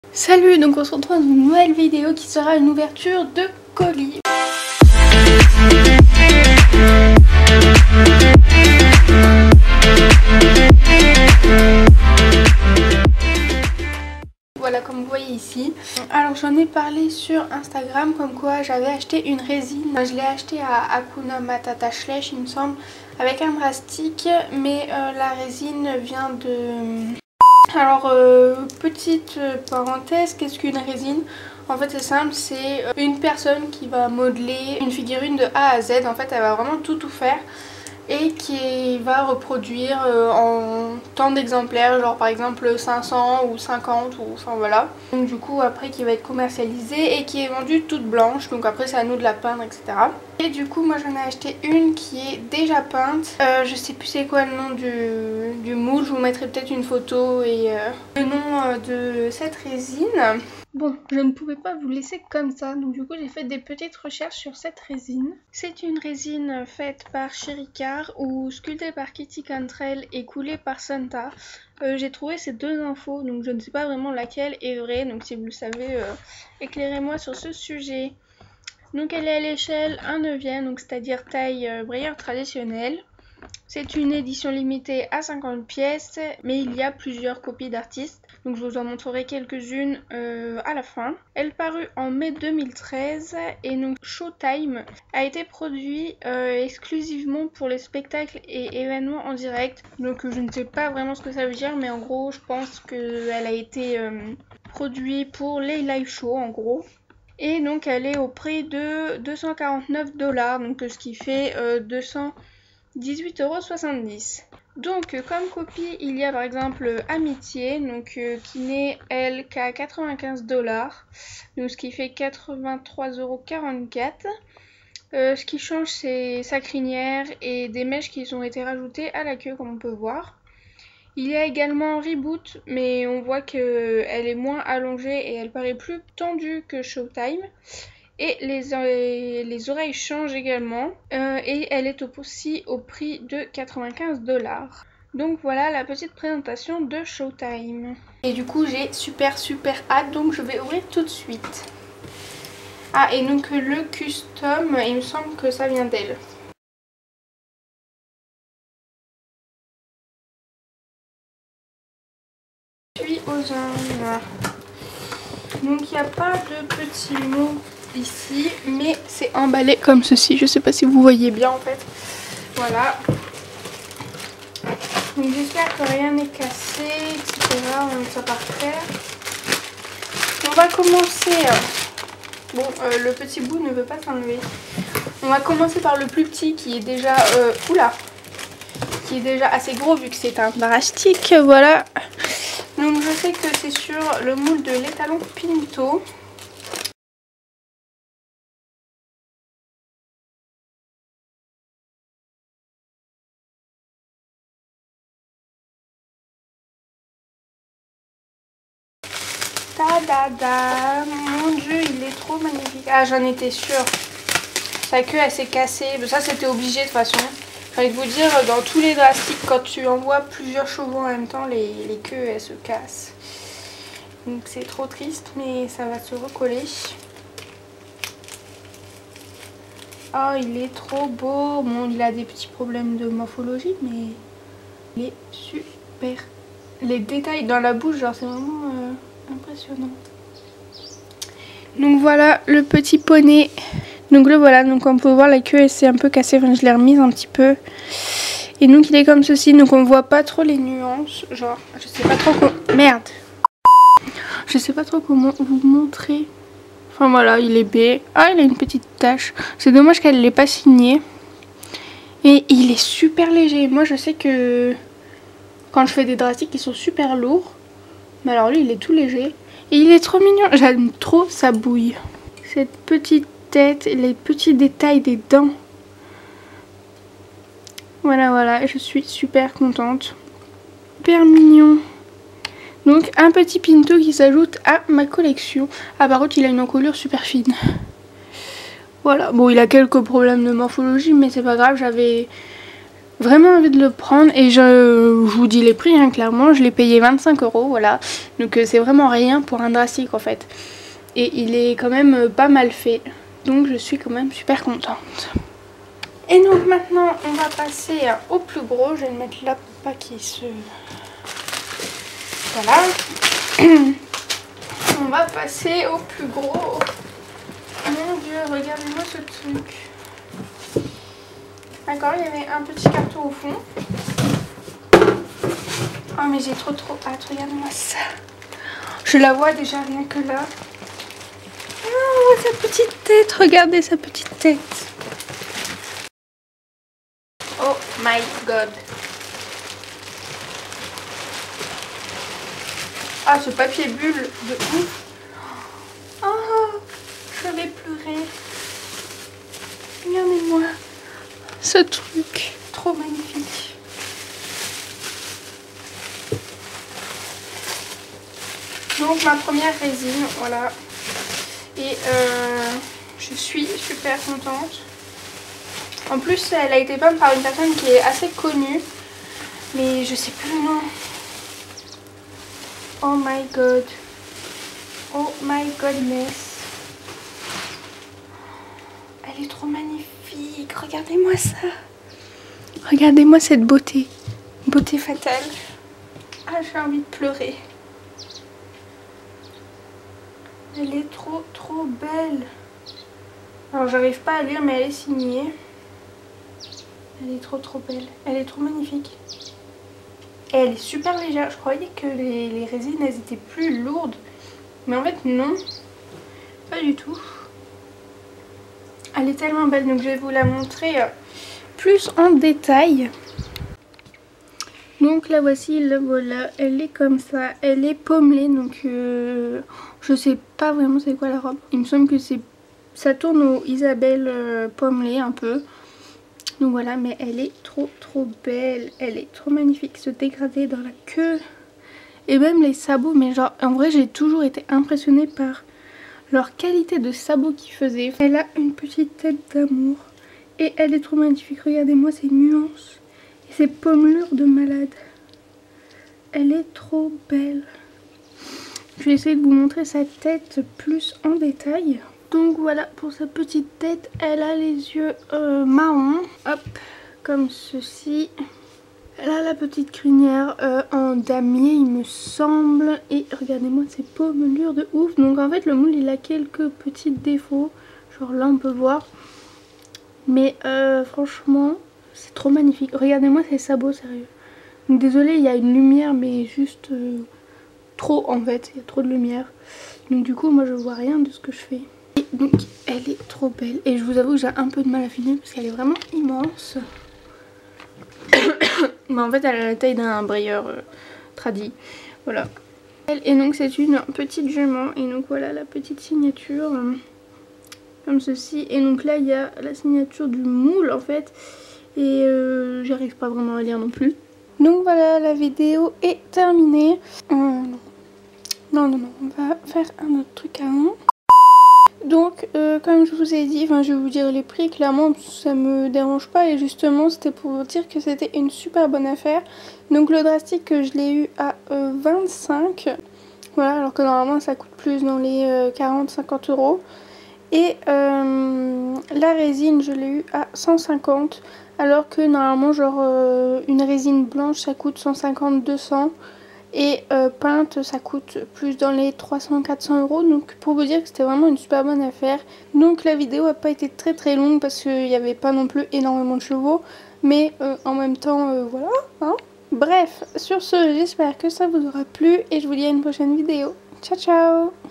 Salut, donc on se retrouve dans une nouvelle vidéo qui sera une ouverture de colis. Voilà, comme vous voyez ici. Alors j'en ai parlé sur Instagram comme quoi j'avais acheté une résine. Je l'ai acheté à Hakuna Matata Schleich il me semble, avec un drastique, mais la résine vient de... Alors petite parenthèse, qu'est-ce qu'une résine? En fait c'est simple, c'est une personne qui va modeler une figurine de A à Z. En fait elle va vraiment tout faire et qui va reproduire en tant d'exemplaires, genre par exemple 500 ou 50 ou enfin voilà. Donc du coup après qui va être commercialisée et qui est vendue toute blanche, donc après c'est à nous de la peindre, etc. Et du coup moi j'en ai acheté une qui est déjà peinte. Je sais plus c'est quoi le nom du moule, je vous mettrai peut-être une photo et le nom de cette résine. Bon, je ne pouvais pas vous laisser comme ça, donc du coup j'ai fait des petites recherches sur cette résine. C'est une résine faite par Shericard ou sculptée par Kitty Cantrell et coulée par Santa. J'ai trouvé ces deux infos, donc je ne sais pas vraiment laquelle est vraie, donc si vous le savez, éclairez-moi sur ce sujet. Donc elle est à l'échelle 1/9, donc c'est-à-dire taille brailleur traditionnelle. C'est une édition limitée à 50 pièces, mais il y a plusieurs copies d'artistes. Donc je vous en montrerai quelques-unes à la fin. Elle parut en mai 2013 et donc Showtime a été produit exclusivement pour les spectacles et événements en direct. Donc je ne sais pas vraiment ce que ça veut dire, mais en gros je pense qu'elle a été produite pour les live shows en gros. Et donc elle est au prix de 249 $, donc ce qui fait 218,70 €. Donc comme copie il y a par exemple Amitié, donc qui n'est elle qu'à 95 $, donc ce qui fait 83,44 €. Ce qui change c'est sa crinière et des mèches qui ont été rajoutées à la queue comme on peut voir. Il y a également Reboot, mais on voit qu'elle est moins allongée et elle paraît plus tendue que Showtime. Et les oreilles changent également et elle est aussi au prix de 95 $. Donc voilà la petite présentation de Showtime. Et du coup j'ai super hâte, donc je vais ouvrir tout de suite. Ah, et donc le custom, il me semble que ça vient d'elle. Puis aux ongles. Donc il n'y a pas de petits mots ici, mais c'est emballé comme ceci. Je sais pas si vous voyez bien en fait. Voilà. Donc j'espère que rien n'est cassé, etc. On met ça par terre. On va commencer. Bon, le petit bout ne veut pas s'enlever. On va commencer par le plus petit qui est déjà... qui est déjà assez gros vu que c'est un drastique. Voilà. Donc je sais que c'est sur le moule de l'étalon Pinto. Tadada, mon dieu, il est trop magnifique. Ah, j'en étais sûre. Sa queue, elle s'est cassée. Ça, c'était obligé de toute façon. J'ai envie de vous dire, dans tous les drastiques, quand tu envoies plusieurs chevaux en même temps, les queues, elles se cassent. Donc c'est trop triste, mais ça va se recoller. Oh, il est trop beau. Bon, il a des petits problèmes de morphologie, mais il est super. Les détails dans la bouche, genre, c'est vraiment impressionnant. Donc voilà le petit poney. Donc le voilà, donc on peut voir la queue elle s'est un peu cassée, enfin je l'ai remise un petit peu. Et donc il est comme ceci, donc on voit pas trop les nuances, genre je sais pas trop comment... Merde. Je sais pas trop comment vous montrer. Enfin voilà, il est B. Ah, il a une petite tache. C'est dommage qu'elle l'ait pas signé. Et il est super léger. Moi je sais que quand je fais des drastiques ils sont super lourds. Mais alors lui il est tout léger. Et il est trop mignon, j'aime trop sa bouille. Cette petite tête, les petits détails des dents. Voilà, je suis super contente. Super mignon. Donc un petit Pinto qui s'ajoute à ma collection. Ah par contre il a une encolure super fine. Voilà, bon il a quelques problèmes de morphologie mais c'est pas grave, j'avais vraiment envie de le prendre et je vous dis les prix, hein, clairement, je l'ai payé 25 €, voilà. Donc c'est vraiment rien pour un drastique en fait. Et il est quand même pas mal fait, donc je suis quand même super contente. Et donc maintenant on va passer au plus gros, je vais le mettre là pour pas qu'il se... Voilà. On va passer au plus gros. Mon dieu, regardez-moi ce truc. D'accord, il y avait un petit carton au fond. Oh mais j'ai trop hâte, regardez-moi ça. Je la vois déjà rien que là. Oh, sa petite tête, regardez sa petite tête. Oh my god. Ah, ce papier bulle de ouf. Oh, je vais pleurer. Regardez-moi ce truc, trop magnifique. Donc ma première résine, voilà. Et je suis super contente. En plus, elle a été peinte par une personne qui est assez connue, mais je sais plus le nom. Oh my god. Oh my godness. Elle est trop magnifique. Regardez-moi ça. Regardez-moi cette beauté. Beauté fatale. Ah, j'ai envie de pleurer. Elle est trop belle. Alors, j'arrive pas à lire, mais elle est signée. Elle est trop belle. Elle est trop magnifique. Et elle est super légère. Je croyais que les résines, elles étaient plus lourdes. Mais en fait, non. Pas du tout. Elle est tellement belle. Donc, je vais vous la montrer plus en détail. Donc, la voici. La voilà. Elle est comme ça. Elle est pommelée. Donc, je sais pas vraiment c'est quoi la robe. Il me semble que ça tourne au Isabelle pommelée un peu. Donc voilà, mais elle est trop belle. Elle est trop magnifique. Ce dégradé dans la queue. Et même les sabots. Mais genre, en vrai, j'ai toujours été impressionnée par leur qualité de sabots qu'ils faisaient. Elle a une petite tête d'amour. Et elle est trop magnifique. Regardez-moi ces nuances. Et ces pommelures de malade. Elle est trop belle. Je vais essayer de vous montrer sa tête plus en détail. Donc voilà, pour sa petite tête, elle a les yeux marron, hop, comme ceci. Elle a la petite crinière en damier, il me semble. Et regardez-moi ces pommelures de ouf. Donc en fait, le moule, il a quelques petits défauts. Genre là, on peut voir. Mais franchement, c'est trop magnifique. Regardez-moi ces sabots, sérieux. Donc désolée, il y a une lumière, mais juste trop en fait. Il y a trop de lumière. Donc du coup, moi, je vois rien de ce que je fais. Et donc elle est trop belle et je vous avoue que j'ai un peu de mal à filmer parce qu'elle est vraiment immense. Mais en fait elle a la taille d'un brayeur tradi. Voilà. Et donc c'est une petite jument et donc voilà la petite signature comme ceci. Et donc là il y a la signature du moule en fait et j'arrive pas vraiment à lire non plus. Donc voilà, la vidéo est terminée. Non, on va faire un autre truc avant. Donc comme je vous ai dit, je vais vous dire les prix, clairement ça me dérange pas et justement c'était pour vous dire que c'était une super bonne affaire. Donc le drastique je l'ai eu à 25, voilà, alors que normalement ça coûte plus dans les 40-50 €. Et la résine je l'ai eu à 150 alors que normalement genre une résine blanche ça coûte 150-200 €. Et peinte ça coûte plus dans les 300-400 €. Donc pour vous dire que c'était vraiment une super bonne affaire. Donc la vidéo n'a pas été très longue parce qu'il n'y avait pas non plus énormément de chevaux. Mais en même temps voilà hein. Bref, sur ce j'espère que ça vous aura plu et je vous dis à une prochaine vidéo. Ciao ciao.